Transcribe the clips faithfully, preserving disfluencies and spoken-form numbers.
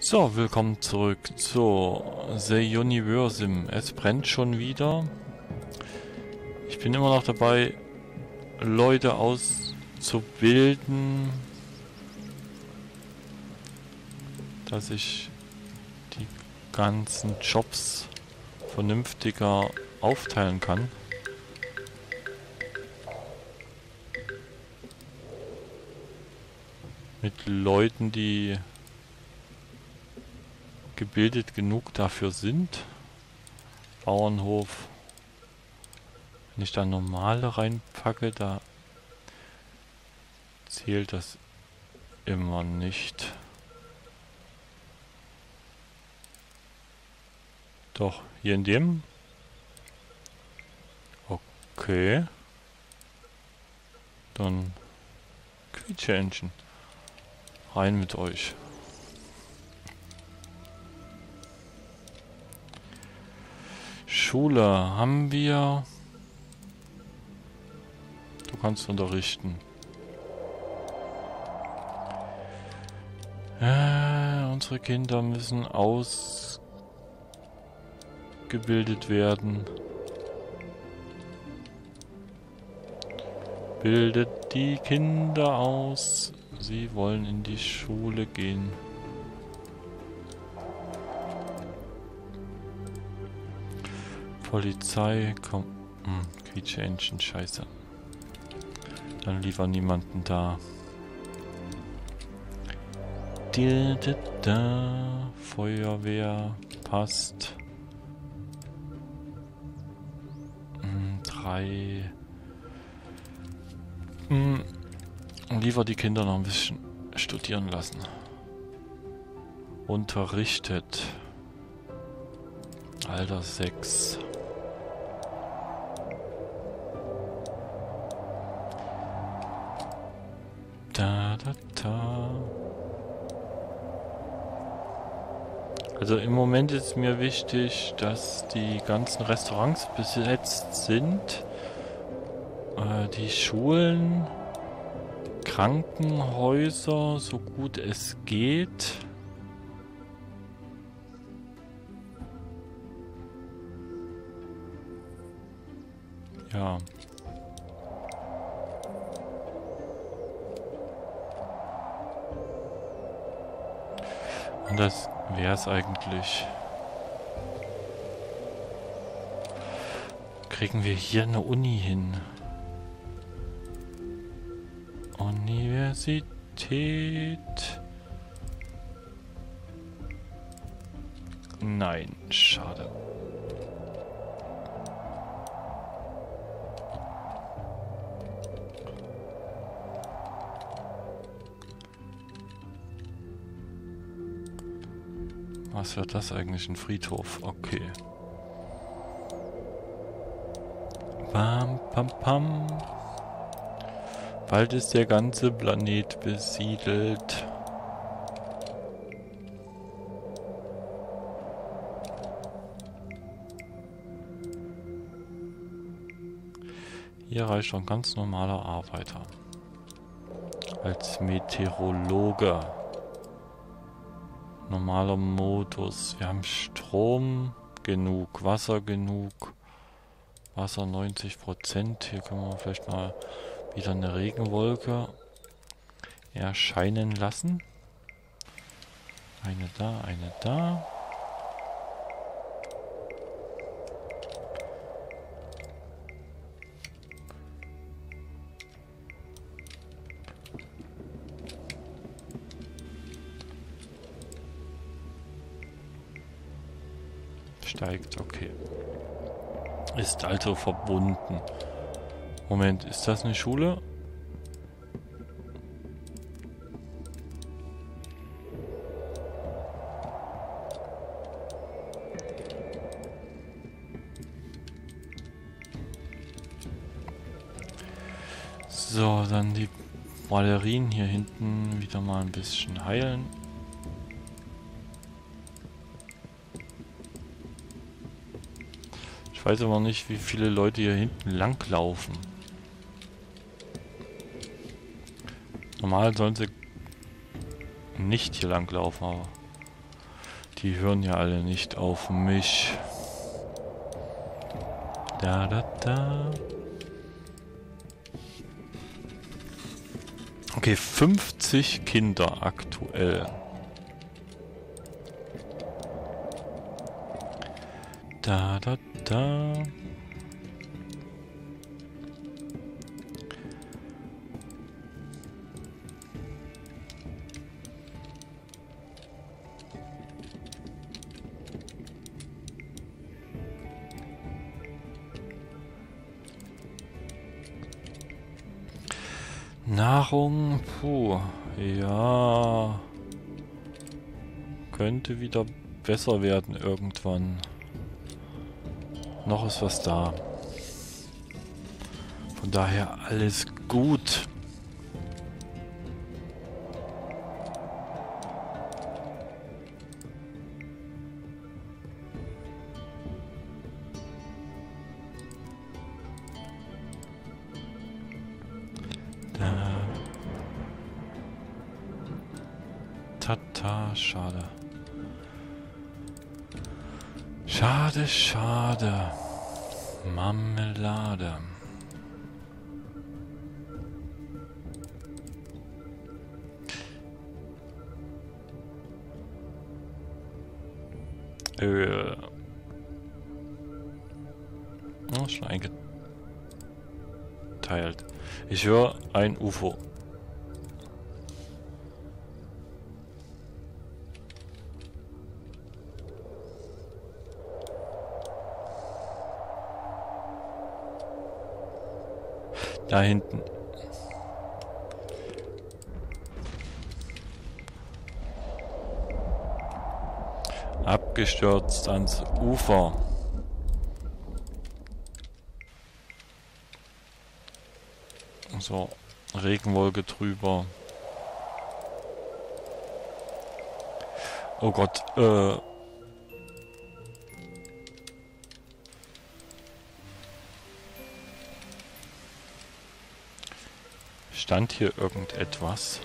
So, willkommen zurück zu The Universim. Es brennt schon wieder. Ich bin immer noch dabei, Leute auszubilden, dass ich die ganzen Jobs vernünftiger aufteilen kann. Mit Leuten, die gebildet genug dafür sind. Bauernhof. Wenn ich da normale reinpacke, da zählt das immer nicht. Doch, hier in dem. Okay. Dann Quietscheentchen. Rein mit euch. Schule haben wir. Du kannst unterrichten. Äh, unsere Kinder müssen ausgebildet werden. Bildet die Kinder aus. Sie wollen in die Schule gehen. Polizei, komm. Hm, Quietscheentchen, scheiße. Dann lieber niemanden da. Da, da, da. Feuerwehr, passt. Hm, drei. Hm, lieber die Kinder noch ein bisschen studieren lassen. Unterrichtet. Alter sechs. Da, da, da. Also im Moment ist mir wichtig, dass die ganzen Restaurants besetzt sind. Äh, die Schulen, Krankenhäuser, so gut es geht. Ja. Und das wäre es eigentlich. Kriegen wir hier eine Uni hin? Universität. Nein, schade. Was wird das eigentlich? Ein Friedhof? Okay. Pam, pam, pam. Bald ist der ganze Planet besiedelt. Hier reicht ein ganz normaler Arbeiter. Als Meteorologe. Normaler Modus. Wir haben Strom genug, Wasser genug. Wasser neunzig Prozent. Hier können wir vielleicht mal wieder eine Regenwolke erscheinen lassen. Eine da, eine da. Steigt, okay. Ist also verbunden. Moment, ist das eine Schule? So, dann die Malerien hier hinten wieder mal ein bisschen heilen. Ich weiß aber nicht, wie viele Leute hier hinten langlaufen. Normal sollen sie nicht hier lang laufen, aber Die hören ja alle nicht auf mich. Da, da, da. Okay, fünfzig Kinder aktuell. Da, da, da. Nahrung, puh, ja, könnte wieder besser werden irgendwann. Noch ist was da. Von daher alles gut. Tata, schade. Schade, schade. Marmelade. Äh. Oh, schon eingeteilt. Ich höre ein U F O. Da hinten. Abgestürzt ans Ufer. So, Regenwolke drüber. Oh Gott, äh... stand hier irgendetwas?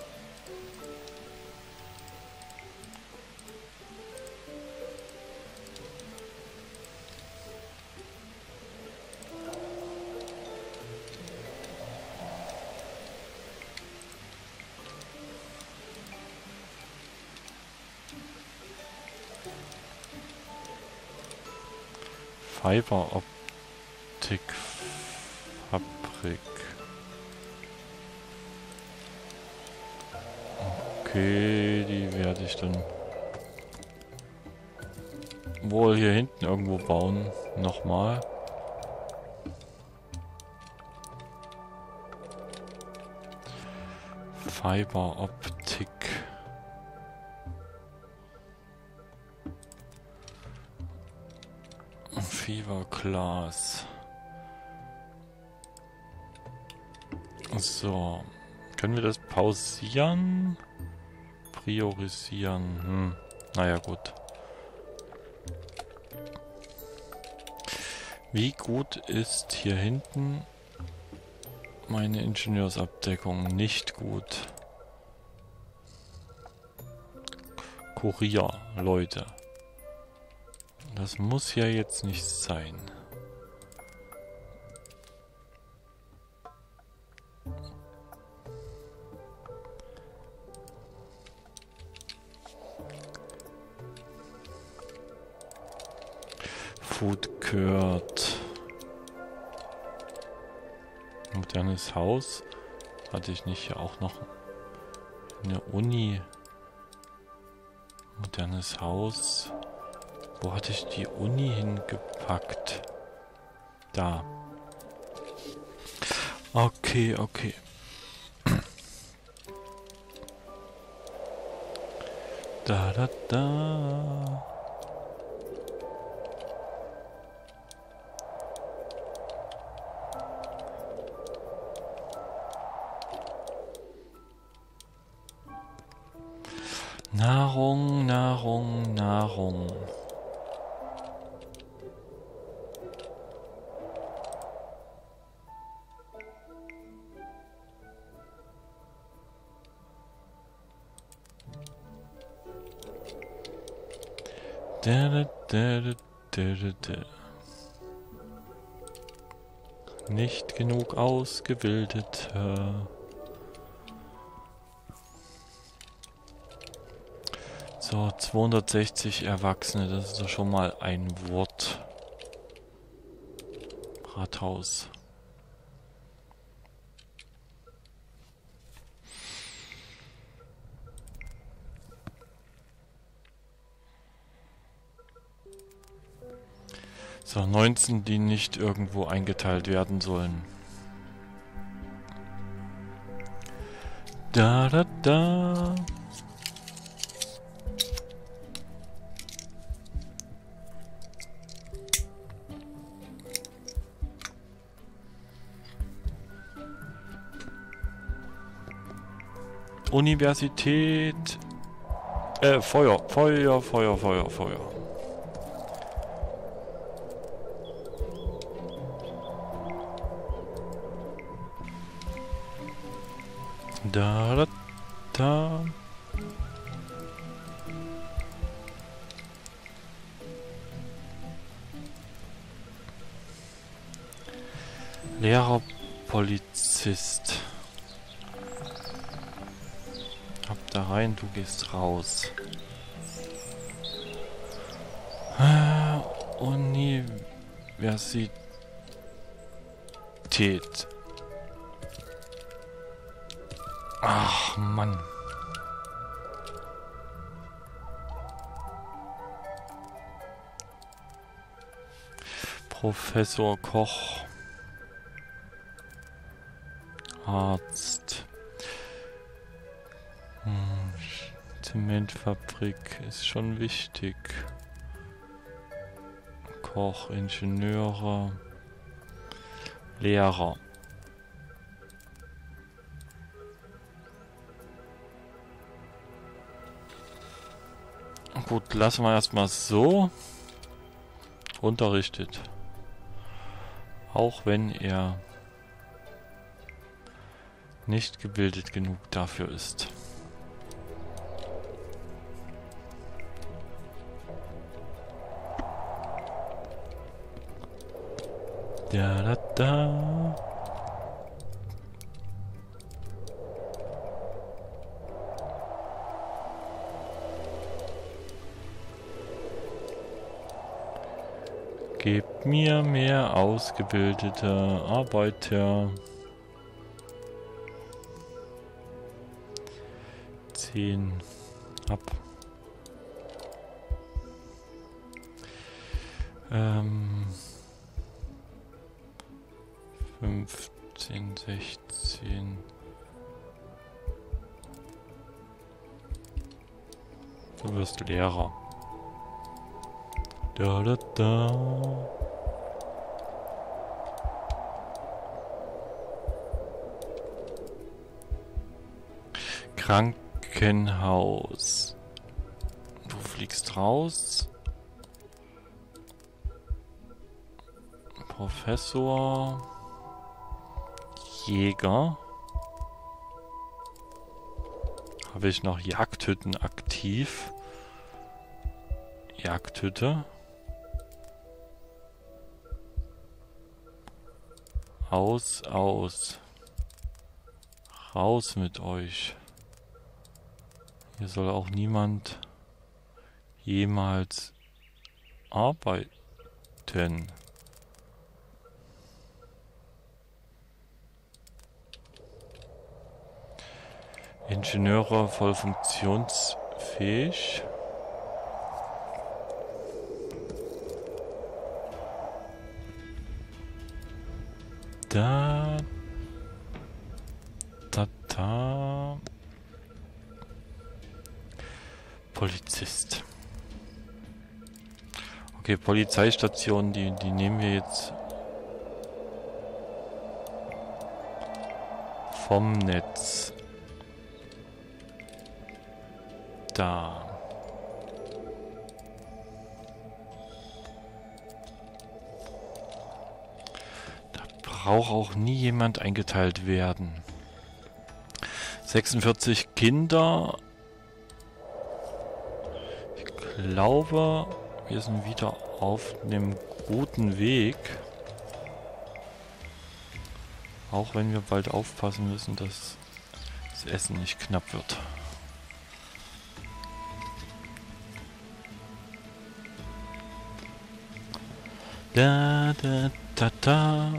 Fiberoptikfabrik. Okay, die werde ich dann wohl hier hinten irgendwo bauen. Nochmal. Fiberoptik. Fiberglas. So. Können wir das pausieren? Priorisieren. Hm. Naja, gut. Wie gut ist hier hinten meine Ingenieursabdeckung? Nicht gut. Kurier, Leute. Das muss ja jetzt nicht sein. Food Court. Modernes Haus. Hatte ich nicht hier auch noch eine Uni? Modernes Haus. Wo hatte ich die Uni hingepackt? Da. Okay, okay. Da, da, da. Nahrung, Nahrung, Nahrung. Da, da, da, da, da, da. Nicht genug Ausgebildete. So, zweihundertsechzig Erwachsene, das ist doch schon mal ein Wort. Rathaus. So, neunzehn, die nicht irgendwo eingeteilt werden sollen. Da, da, da. Universität. Äh, Feuer, Feuer, Feuer, Feuer, Feuer. Da, da, da. Lehrer, Polizist. Ab da rein, du gehst raus. Ah, Universität. Ach, Mann. Professor Koch. Arzt. Hm, Zementfabrik ist schon wichtig. Koch, Ingenieure. Lehrer. Gut, lassen wir erstmal so. Unterrichtet. Auch wenn er nicht gebildet genug dafür ist. Da da da. Gebt mir mehr ausgebildete Arbeiter. Zehn ab. Ähm, fünfzehn, sechzehn. Du wirst Lehrer. Da, da, da. Krankenhaus. Du fliegst raus. Professor. Jäger. Habe ich noch Jagdhütten aktiv? Jagdhütte. Aus, aus. Raus mit euch. Hier soll auch niemand jemals arbeiten. Ingenieure voll funktionsfähig. Da, da, da. Polizist. Okay, Polizeistation, die, die nehmen wir jetzt vom Netz. Da. Braucht auch nie jemand eingeteilt werden. sechsundvierzig Kinder. Ich glaube, Wir sind wieder auf einem guten Weg. Auch wenn wir bald aufpassen müssen, dass das Essen nicht knapp wird. Da, da, da, da.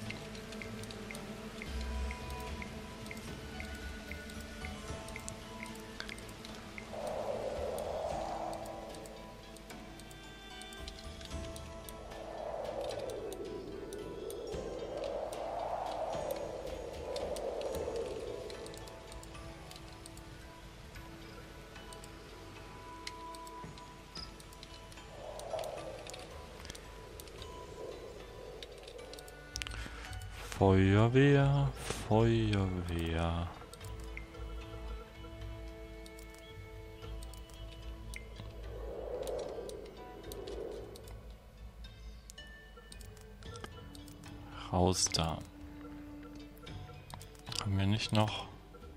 Feuerwehr, Feuerwehr. Raus da. Haben wir nicht noch?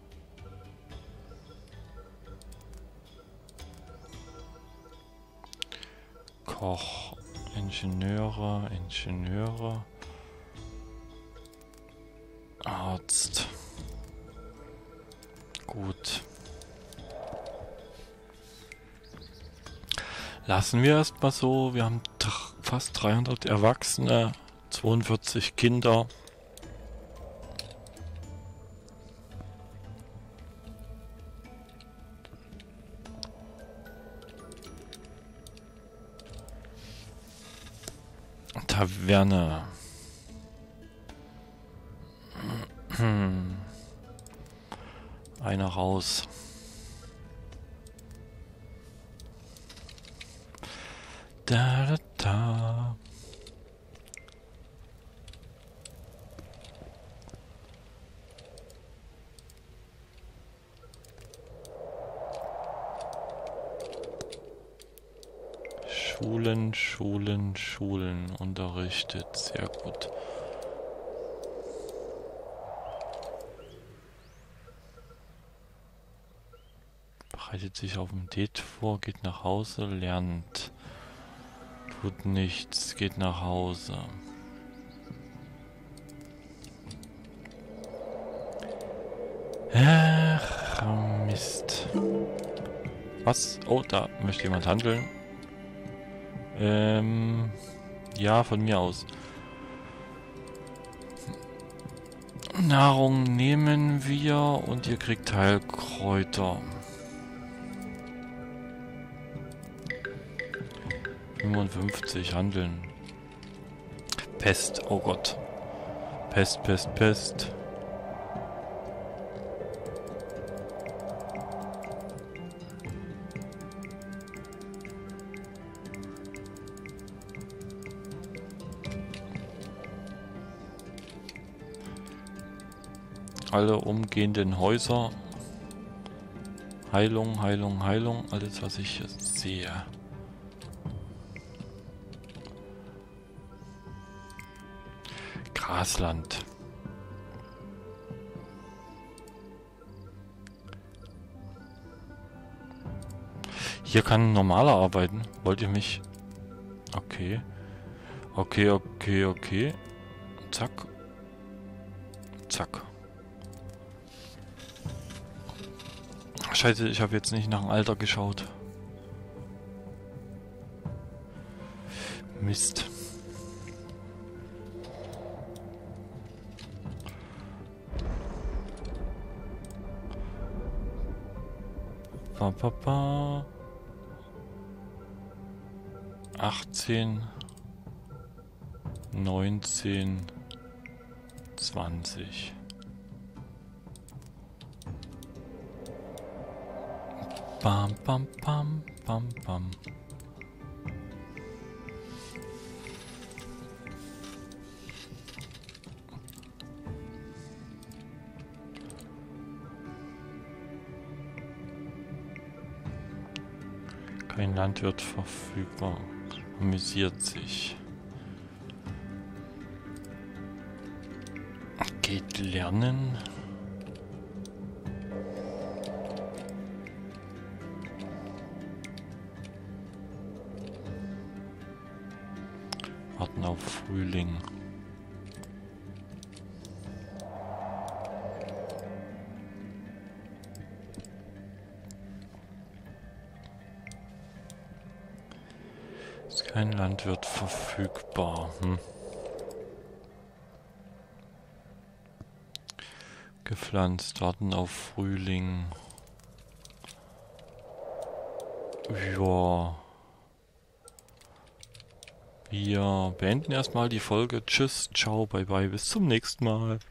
Koch, Ingenieure, Ingenieure. Arzt. Gut. Lassen wir erstmal so. Wir haben fast dreihundert Erwachsene, zweiundvierzig Kinder. Taverne. Hm. Einer raus. Da, da, da. Schulen, Schulen, Schulen unterrichtet. Sehr gut. Bereitet sich auf ein Date vor, geht nach Hause, lernt. Tut nichts, geht nach Hause. Ach, Mist. Was? Oh, da möchte jemand handeln. Ähm, ja, von mir aus. Nahrung nehmen wir und ihr kriegt Heilkräuter. fünfundfünfzig handeln. Pest, oh Gott. Pest, Pest, Pest. Alle umgehenden Häuser. Heilung, Heilung, Heilung. Alles, was ich hier sehe. Grasland. Hier kann ein normaler arbeiten. Wollt ihr mich... Okay. Okay, okay, okay. Zack. Zack. Scheiße, ich habe jetzt nicht nach dem Alter geschaut. Mist. Ba, ba, ba. achtzehn, neunzehn, zwanzig. Bam, bam, bam, bam, bam. Kein Landwirt verfügbar. Amüsiert sich. Geht lernen. Warten auf Frühling. Ist kein Landwirt verfügbar. Hm. Gepflanzt, warten auf Frühling. Ja. Wir beenden erstmal die Folge. Tschüss, ciao, bye bye, bis zum nächsten Mal.